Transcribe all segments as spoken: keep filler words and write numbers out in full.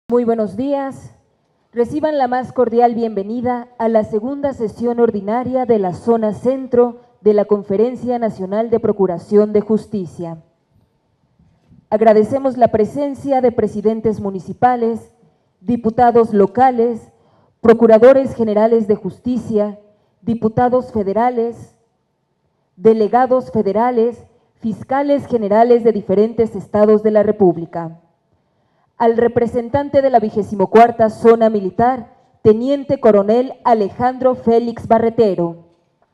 Muy buenos días. Reciban la más cordial bienvenida a la segunda sesión ordinaria de la Zona Centro de la Conferencia Nacional de Procuración de Justicia. Agradecemos la presencia de presidentes municipales, diputados locales, procuradores generales de justicia, diputados federales, delegados federales, fiscales generales de diferentes estados de la República. Al representante de la vigésimo cuarta Zona Militar, Teniente Coronel Alejandro Félix Barretero.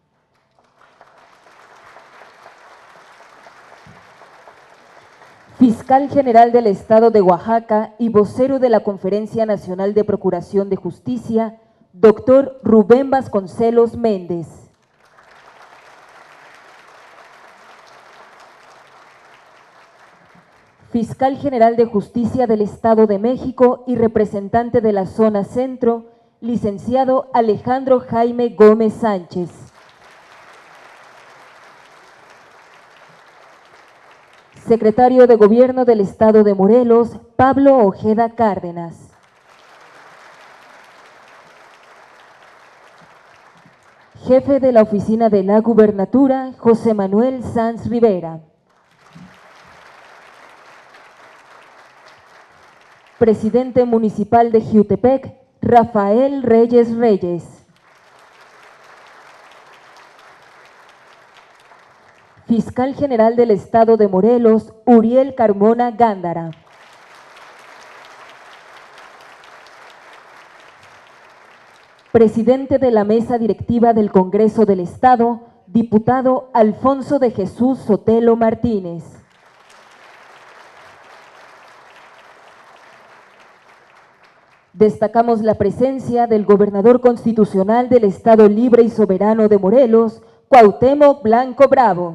Fiscal General del Estado de Oaxaca y vocero de la Conferencia Nacional de Procuración de Justicia, doctor Rubén Vasconcelos Méndez. Fiscal General de Justicia del Estado de México y representante de la Zona Centro, licenciado Alejandro Jaime Gómez Sánchez. Secretario de Gobierno del Estado de Morelos, Pablo Ojeda Cárdenas. Jefe de la Oficina de la Gubernatura, José Manuel Sanz Rivera. Presidente Municipal de Jiutepec, Rafael Reyes Reyes. Fiscal General del Estado de Morelos, Uriel Carmona Gándara. Presidente de la Mesa Directiva del Congreso del Estado, diputado Alfonso de Jesús Sotelo Martínez. Destacamos la presencia del gobernador constitucional del Estado Libre y Soberano de Morelos, Cuauhtémoc Blanco Bravo.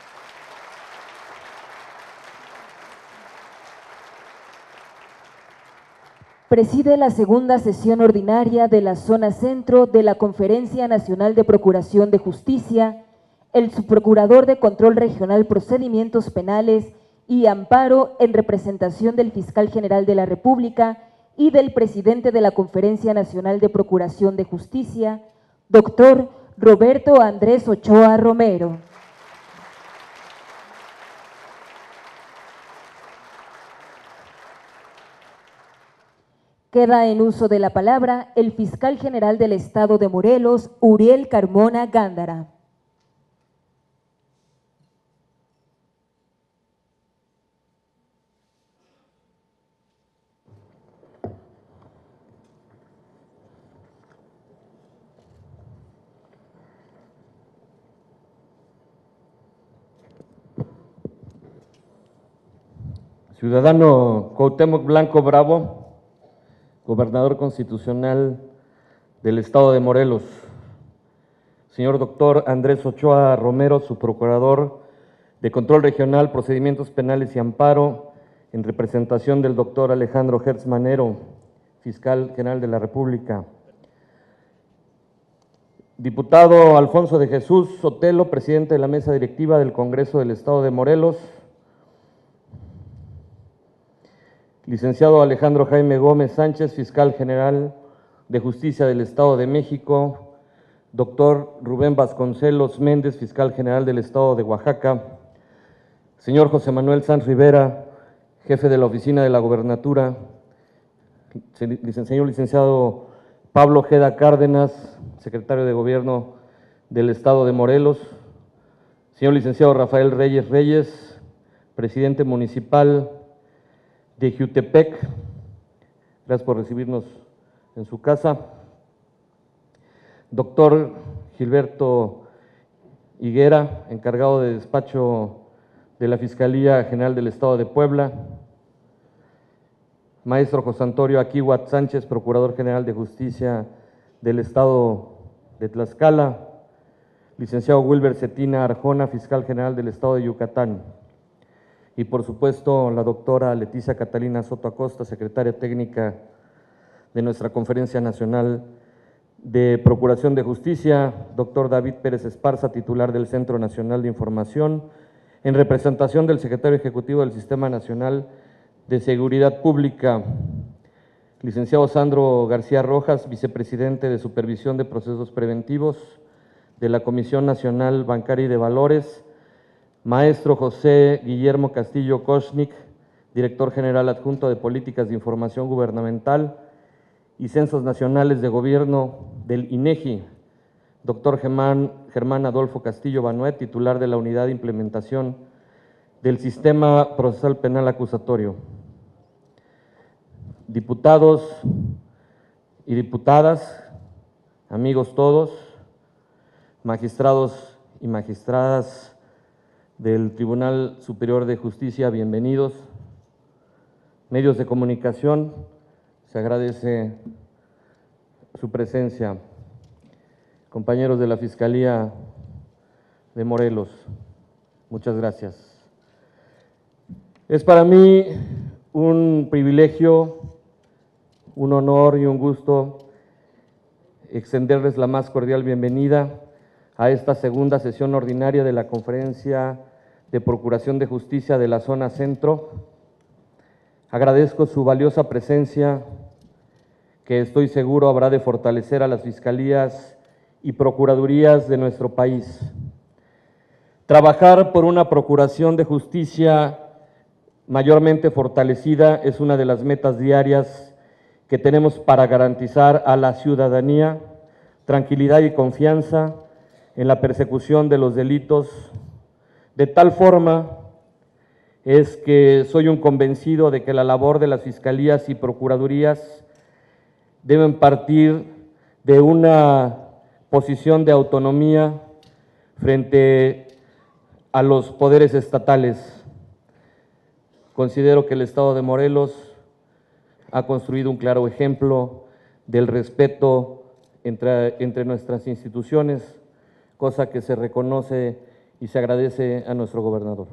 Preside la segunda sesión ordinaria de la Zona Centro de la Conferencia Nacional de Procuración de Justicia, el subprocurador de Control Regional Procedimientos Penales y Amparo en representación del Fiscal General de la República y del presidente de la Conferencia Nacional de Procuración de Justicia, doctor Roberto Andrés Ochoa Romero. Queda en uso de la palabra el Fiscal General del Estado de Morelos, Uriel Carmona Gándara. Ciudadano Cuauhtémoc Blanco Bravo, gobernador constitucional del Estado de Morelos. Señor doctor Andrés Ochoa Romero, su procurador de Control Regional, Procedimientos Penales y Amparo, en representación del doctor Alejandro Hertz Manero, fiscal general de la República. Diputado Alfonso de Jesús Sotelo, presidente de la Mesa Directiva del Congreso del Estado de Morelos. Licenciado Alejandro Jaime Gómez Sánchez, fiscal general de Justicia del Estado de México. Doctor Rubén Vasconcelos Méndez, fiscal general del Estado de Oaxaca. Señor José Manuel Sanz Rivera, jefe de la Oficina de la Gubernatura. Señor licenciado Pablo Ojeda Cárdenas, secretario de Gobierno del Estado de Morelos. Señor licenciado Rafael Reyes Reyes, presidente municipal de Jiutepec, gracias por recibirnos en su casa. Doctor Gilberto Higuera, encargado de despacho de la Fiscalía General del Estado de Puebla. Maestro José Antonio Aquíhuatl Sánchez, Procurador General de Justicia del Estado de Tlaxcala. Licenciado Wilber Cetina Arjona, Fiscal General del Estado de Yucatán. Y por supuesto la doctora Leticia Catalina Soto Acosta, secretaria técnica de nuestra Conferencia Nacional de Procuración de Justicia, doctor David Pérez Esparza, titular del Centro Nacional de Información, en representación del secretario ejecutivo del Sistema Nacional de Seguridad Pública, licenciado Sandro García Rojas, vicepresidente de Supervisión de Procesos Preventivos de la Comisión Nacional Bancaria y de Valores, maestro José Guillermo Castillo Koschnik, director general adjunto de Políticas de Información Gubernamental y Censos Nacionales de Gobierno del INEGI, doctor Germán, Germán Adolfo Castillo Banuet, titular de la Unidad de Implementación del Sistema Procesal Penal Acusatorio. Diputados y diputadas, amigos todos, magistrados y magistradas del Tribunal Superior de Justicia, bienvenidos. Medios de comunicación, se agradece su presencia. Compañeros de la Fiscalía de Morelos, muchas gracias. Es para mí un privilegio, un honor y un gusto extenderles la más cordial bienvenida a esta segunda sesión ordinaria de la Conferencia de Procuración de Justicia de la Zona Centro. Agradezco su valiosa presencia, que estoy seguro habrá de fortalecer a las fiscalías y procuradurías de nuestro país. Trabajar por una procuración de justicia mayormente fortalecida es una de las metas diarias que tenemos para garantizar a la ciudadanía tranquilidad y confianza en la persecución de los delitos. De tal forma es que soy un convencido de que la labor de las fiscalías y procuradurías deben partir de una posición de autonomía frente a los poderes estatales. Considero que el Estado de Morelos ha construido un claro ejemplo del respeto entre, entre nuestras instituciones, cosa que se reconoce y se agradece a nuestro gobernador.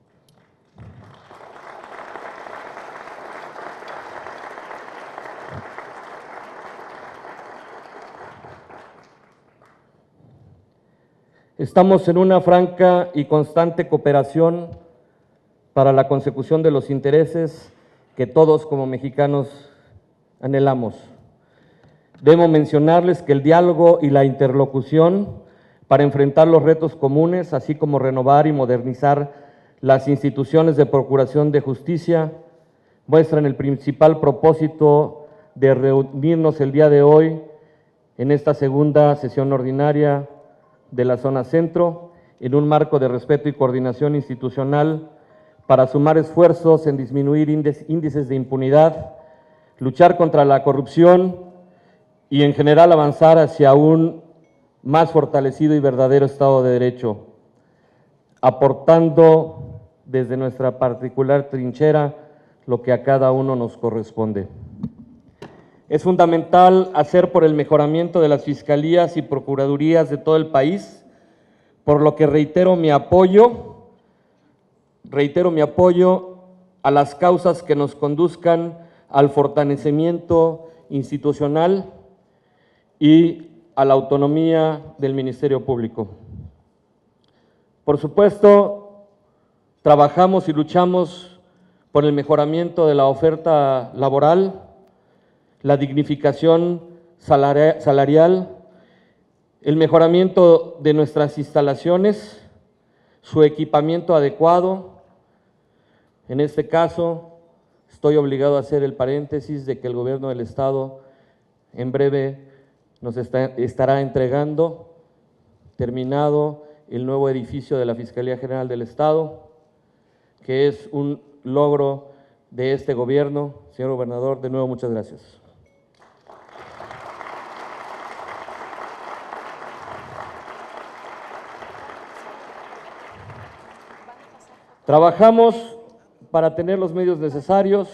Estamos en una franca y constante cooperación para la consecución de los intereses que todos como mexicanos anhelamos. Debo mencionarles que el diálogo y la interlocución para enfrentar los retos comunes, así como renovar y modernizar las instituciones de procuración de justicia, muestran el principal propósito de reunirnos el día de hoy en esta segunda sesión ordinaria de la Zona Centro, en un marco de respeto y coordinación institucional para sumar esfuerzos en disminuir índices de impunidad, luchar contra la corrupción y en general avanzar hacia un más fortalecido y verdadero Estado de Derecho, aportando desde nuestra particular trinchera lo que a cada uno nos corresponde. Es fundamental hacer por el mejoramiento de las fiscalías y procuradurías de todo el país, por lo que reitero mi apoyo, reitero mi apoyo a las causas que nos conduzcan al fortalecimiento institucional y a la autonomía del Ministerio Público. Por supuesto, trabajamos y luchamos por el mejoramiento de la oferta laboral, la dignificación salarial, el mejoramiento de nuestras instalaciones, su equipamiento adecuado. En este caso, estoy obligado a hacer el paréntesis de que el gobierno del Estado en breve nos está, estará entregando, terminado, el nuevo edificio de la Fiscalía General del Estado, que es un logro de este gobierno. Señor gobernador, de nuevo muchas gracias. Trabajamos para tener los medios necesarios,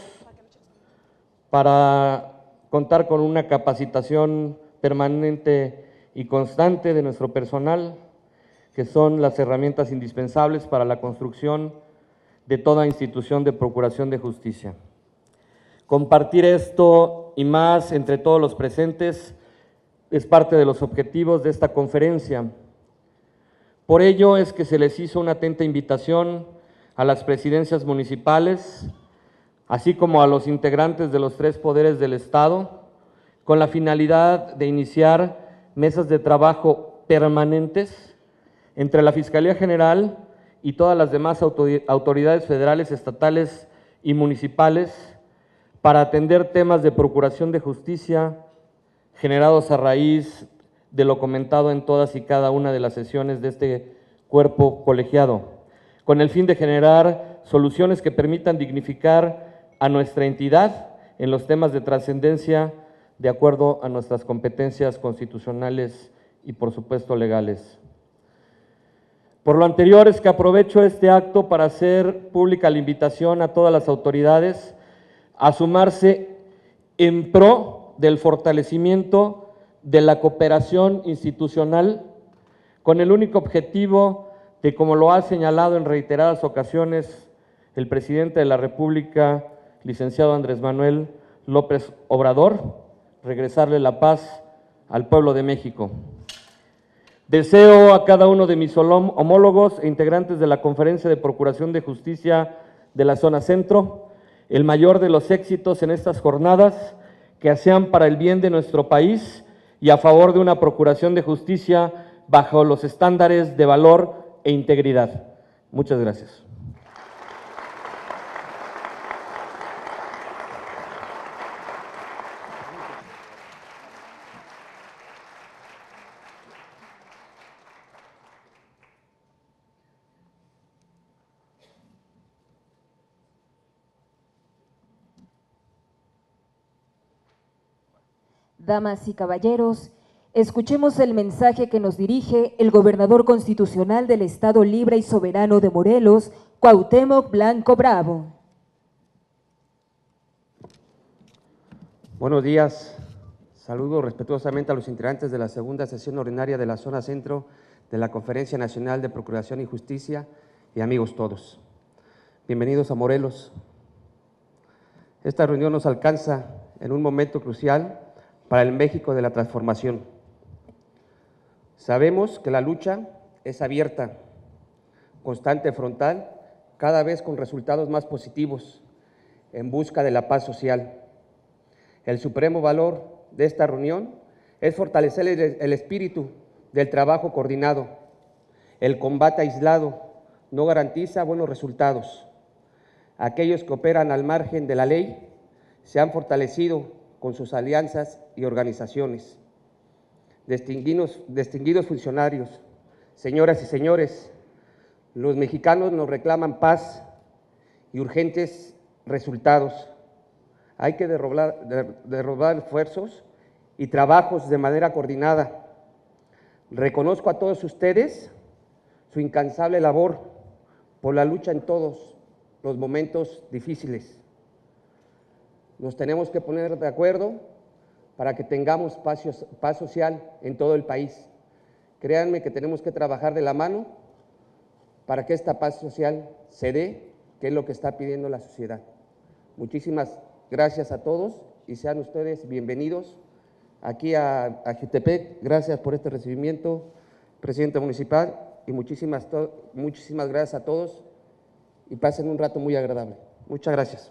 para contar con una capacitación permanente y constante de nuestro personal, que son las herramientas indispensables para la construcción de toda institución de procuración de justicia. Compartir esto y más entre todos los presentes es parte de los objetivos de esta conferencia. Por ello es que se les hizo una atenta invitación a las presidencias municipales, así como a los integrantes de los tres poderes del Estado, con la finalidad de iniciar mesas de trabajo permanentes entre la Fiscalía General y todas las demás autoridades federales, estatales y municipales para atender temas de procuración de justicia generados a raíz de lo comentado en todas y cada una de las sesiones de este cuerpo colegiado, con el fin de generar soluciones que permitan dignificar a nuestra entidad en los temas de trascendencia de acuerdo a nuestras competencias constitucionales y, por supuesto, legales. Por lo anterior es que aprovecho este acto para hacer pública la invitación a todas las autoridades a sumarse en pro del fortalecimiento de la cooperación institucional con el único objetivo de, como lo ha señalado en reiteradas ocasiones el presidente de la República, licenciado Andrés Manuel López Obrador, regresarle la paz al pueblo de México. Deseo a cada uno de mis homólogos e integrantes de la Conferencia de Procuración de Justicia de la Zona Centro el mayor de los éxitos en estas jornadas, que sean para el bien de nuestro país y a favor de una procuración de justicia bajo los estándares de valor e integridad. Muchas gracias. Damas y caballeros, escuchemos el mensaje que nos dirige el gobernador constitucional del Estado Libre y Soberano de Morelos, Cuauhtémoc Blanco Bravo. Buenos días. Saludo respetuosamente a los integrantes de la segunda sesión ordinaria de la Zona Centro de la Conferencia Nacional de Procuración y Justicia y amigos todos. Bienvenidos a Morelos. Esta reunión nos alcanza en un momento crucial para el México de la transformación. Sabemos que la lucha es abierta, constante, frontal, cada vez con resultados más positivos en busca de la paz social. El supremo valor de esta reunión es fortalecer el, el espíritu del trabajo coordinado. El combate aislado no garantiza buenos resultados. Aquellos que operan al margen de la ley se han fortalecido con sus alianzas y organizaciones. Distinguidos, distinguidos funcionarios, señoras y señores, los mexicanos nos reclaman paz y urgentes resultados. Hay que derrobar, derrobar esfuerzos y trabajos de manera coordinada. Reconozco a todos ustedes su incansable labor por la lucha en todos los momentos difíciles. Nos tenemos que poner de acuerdo para que tengamos paz, paz social en todo el país. Créanme que tenemos que trabajar de la mano para que esta paz social se dé, que es lo que está pidiendo la sociedad. Muchísimas gracias a todos y sean ustedes bienvenidos aquí a, a Jutepec. Gracias por este recibimiento, presidente municipal, y muchísimas, muchísimas gracias a todos y pasen un rato muy agradable. Muchas gracias.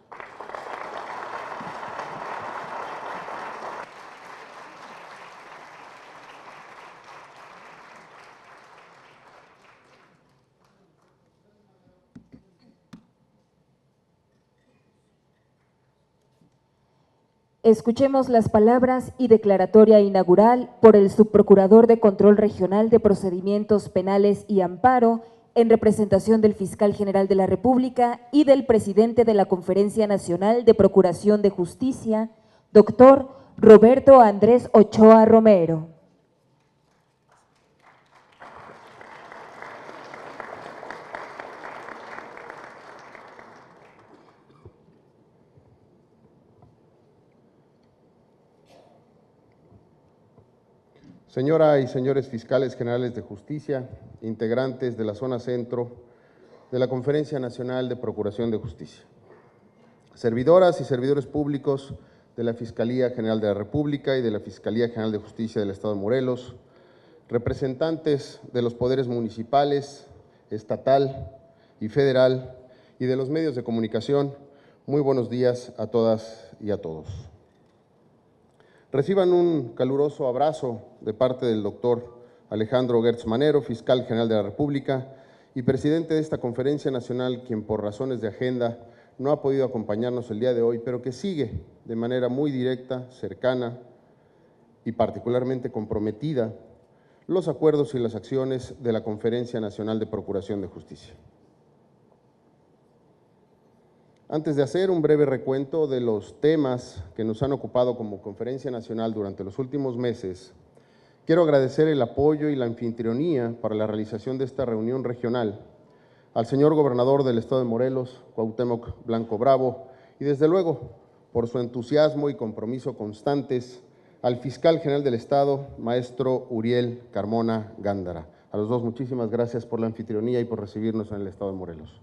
Escuchemos las palabras y declaratoria inaugural por el Subprocurador de Control Regional de Procedimientos Penales y Amparo, en representación del Fiscal General de la República y del Presidente de la Conferencia Nacional de Procuración de Justicia, doctor Roberto Andrés Ochoa Romero. Señora y señores fiscales generales de justicia, integrantes de la Zona Centro de la Conferencia Nacional de Procuración de Justicia, servidoras y servidores públicos de la Fiscalía General de la República y de la Fiscalía General de Justicia del Estado de Morelos, representantes de los poderes municipales, estatal y federal y de los medios de comunicación, Muy buenos días a todas y a todos. Reciban un caluroso abrazo de parte del doctor Alejandro Gertz Manero, fiscal general de la República y presidente de esta conferencia nacional, quien por razones de agenda no ha podido acompañarnos el día de hoy, pero que sigue de manera muy directa, cercana y particularmente comprometida los acuerdos y las acciones de la Conferencia Nacional de Procuración de Justicia. Antes de hacer un breve recuento de los temas que nos han ocupado como Conferencia Nacional durante los últimos meses, quiero agradecer el apoyo y la anfitrionía para la realización de esta reunión regional al señor gobernador del Estado de Morelos, Cuauhtémoc Blanco Bravo, y desde luego, por su entusiasmo y compromiso constantes, al fiscal general del Estado, maestro Uriel Carmona Gándara. A los dos, muchísimas gracias por la anfitrionía y por recibirnos en el Estado de Morelos.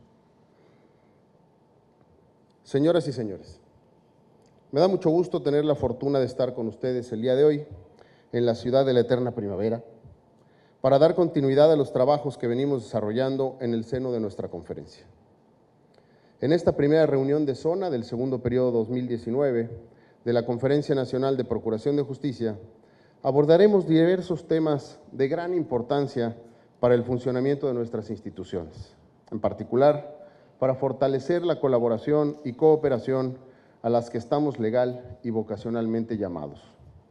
Señoras y señores, me da mucho gusto tener la fortuna de estar con ustedes el día de hoy en la ciudad de la eterna primavera para dar continuidad a los trabajos que venimos desarrollando en el seno de nuestra conferencia. En esta primera reunión de zona del segundo periodo dos mil diecinueve de la Conferencia Nacional de Procuración de Justicia, abordaremos diversos temas de gran importancia para el funcionamiento de nuestras instituciones, en particular para fortalecer la colaboración y cooperación a las que estamos legal y vocacionalmente llamados.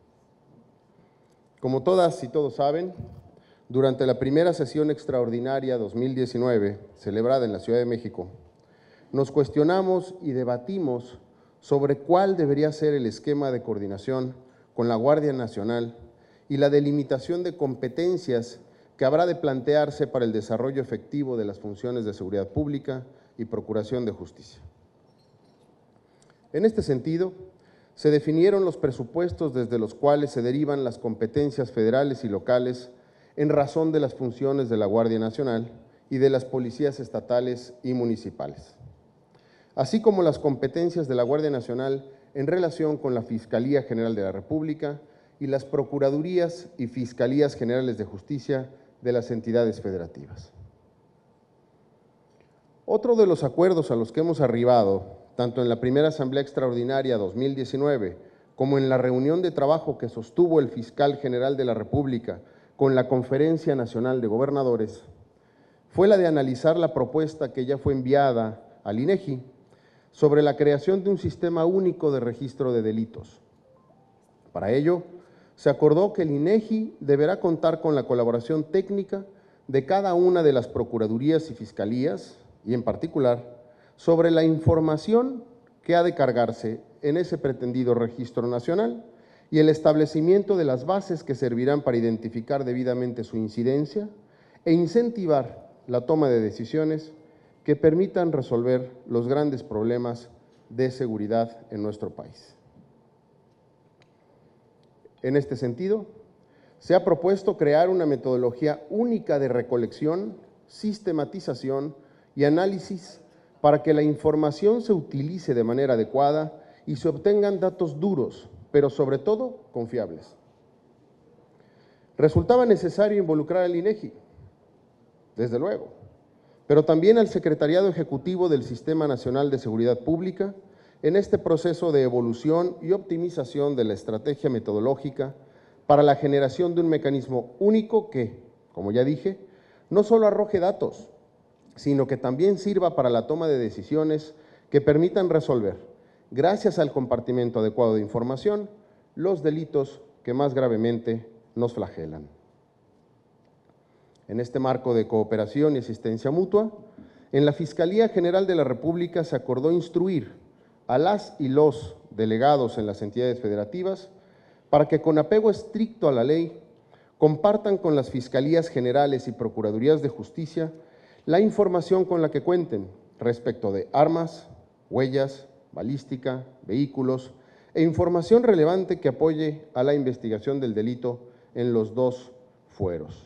Como todas y todos saben, durante la primera sesión extraordinaria dos mil diecinueve, celebrada en la Ciudad de México, nos cuestionamos y debatimos sobre cuál debería ser el esquema de coordinación con la Guardia Nacional y la delimitación de competencias que habrá de plantearse para el desarrollo efectivo de las funciones de seguridad pública y procuración de justicia. En este sentido, se definieron los presupuestos desde los cuales se derivan las competencias federales y locales en razón de las funciones de la Guardia Nacional y de las policías estatales y municipales, así como las competencias de la Guardia Nacional en relación con la Fiscalía General de la República y las Procuradurías y Fiscalías Generales de Justicia de las entidades federativas. Otro de los acuerdos a los que hemos arribado, tanto en la primera Asamblea Extraordinaria dos mil diecinueve como en la reunión de trabajo que sostuvo el Fiscal General de la República con la Conferencia Nacional de Gobernadores, fue la de analizar la propuesta que ya fue enviada al INEGI sobre la creación de un sistema único de registro de delitos. Para ello, se acordó que el INEGI deberá contar con la colaboración técnica de cada una de las procuradurías y fiscalías, y en particular, sobre la información que ha de cargarse en ese pretendido registro nacional y el establecimiento de las bases que servirán para identificar debidamente su incidencia e incentivar la toma de decisiones que permitan resolver los grandes problemas de seguridad en nuestro país. En este sentido, se ha propuesto crear una metodología única de recolección, sistematización y análisis para que la información se utilice de manera adecuada y se obtengan datos duros, pero sobre todo confiables. Resultaba necesario involucrar al INEGI, desde luego, pero también al Secretariado Ejecutivo del Sistema Nacional de Seguridad Pública en este proceso de evolución y optimización de la estrategia metodológica para la generación de un mecanismo único que, como ya dije, no solo arroje datos, sino que también sirva para la toma de decisiones que permitan resolver, gracias al compartimiento adecuado de información, los delitos que más gravemente nos flagelan. En este marco de cooperación y asistencia mutua, en la Fiscalía General de la República se acordó instruir a las y los delegados en las entidades federativas para que, con apego estricto a la ley, compartan con las Fiscalías Generales y Procuradurías de Justicia la información con la que cuenten respecto de armas, huellas, balística, vehículos e información relevante que apoye a la investigación del delito en los dos fueros.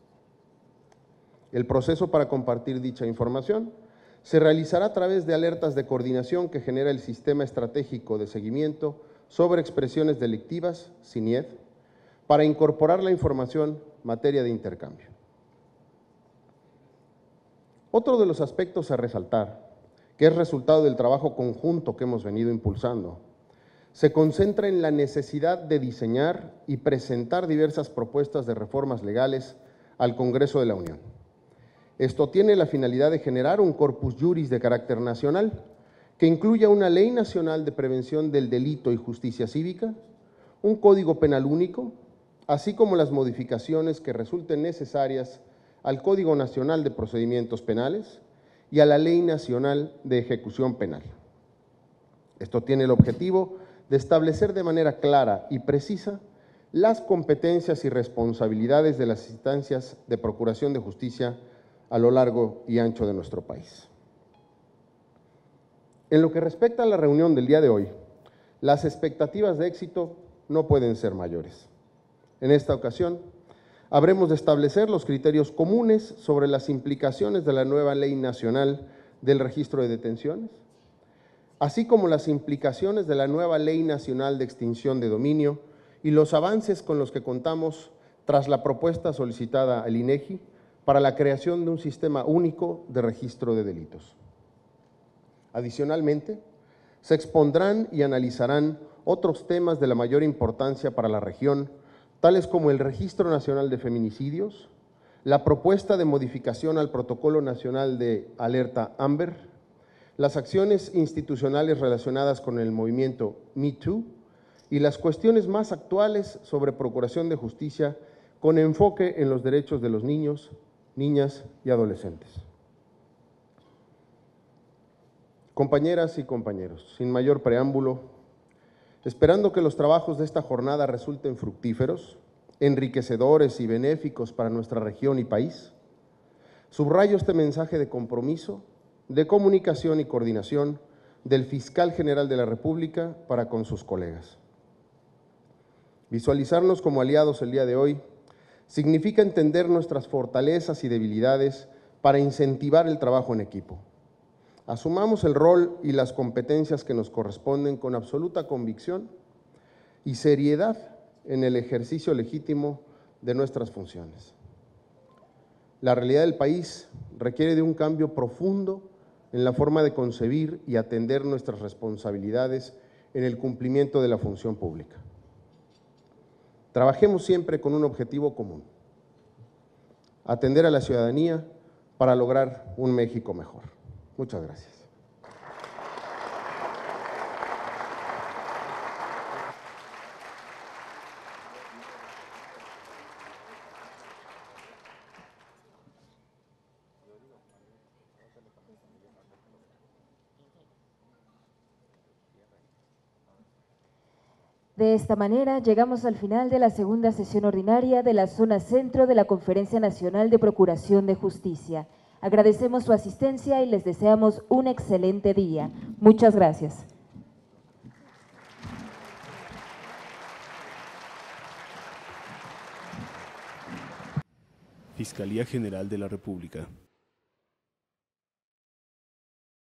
El proceso para compartir dicha información se realizará a través de alertas de coordinación que genera el Sistema Estratégico de Seguimiento sobre Expresiones Delictivas, SINIED, para incorporar la información materia de intercambio. Otro de los aspectos a resaltar, que es resultado del trabajo conjunto que hemos venido impulsando, se concentra en la necesidad de diseñar y presentar diversas propuestas de reformas legales al Congreso de la Unión. Esto tiene la finalidad de generar un corpus juris de carácter nacional que incluya una ley nacional de prevención del delito y justicia cívica, un código penal único, así como las modificaciones que resulten necesarias al Código Nacional de Procedimientos Penales y a la Ley Nacional de Ejecución Penal. Esto tiene el objetivo de establecer de manera clara y precisa las competencias y responsabilidades de las instancias de procuración de justicia a lo largo y ancho de nuestro país. En lo que respecta a la reunión del día de hoy, las expectativas de éxito no pueden ser mayores. En esta ocasión, habremos de establecer los criterios comunes sobre las implicaciones de la nueva Ley Nacional del Registro de Detenciones, así como las implicaciones de la nueva Ley Nacional de Extinción de Dominio y los avances con los que contamos tras la propuesta solicitada al INEGI para la creación de un sistema único de registro de delitos. Adicionalmente, se expondrán y analizarán otros temas de la mayor importancia para la región, tales como el Registro Nacional de Feminicidios, la propuesta de modificación al Protocolo Nacional de Alerta Amber, las acciones institucionales relacionadas con el movimiento Me Too y las cuestiones más actuales sobre procuración de justicia con enfoque en los derechos de los niños, niñas y adolescentes. Compañeras y compañeros, sin mayor preámbulo, esperando que los trabajos de esta jornada resulten fructíferos, enriquecedores y benéficos para nuestra región y país, subrayo este mensaje de compromiso, de comunicación y coordinación del Fiscal General de la República para con sus colegas. Visualizarnos como aliados el día de hoy significa entender nuestras fortalezas y debilidades para incentivar el trabajo en equipo. Asumamos el rol y las competencias que nos corresponden con absoluta convicción y seriedad en el ejercicio legítimo de nuestras funciones. La realidad del país requiere de un cambio profundo en la forma de concebir y atender nuestras responsabilidades en el cumplimiento de la función pública. Trabajemos siempre con un objetivo común: atender a la ciudadanía para lograr un México mejor. Muchas gracias. De esta manera, llegamos al final de la segunda sesión ordinaria de la Zona Centro de la Conferencia Nacional de Procuración de Justicia. Agradecemos su asistencia y les deseamos un excelente día. Muchas gracias. Fiscalía General de la República.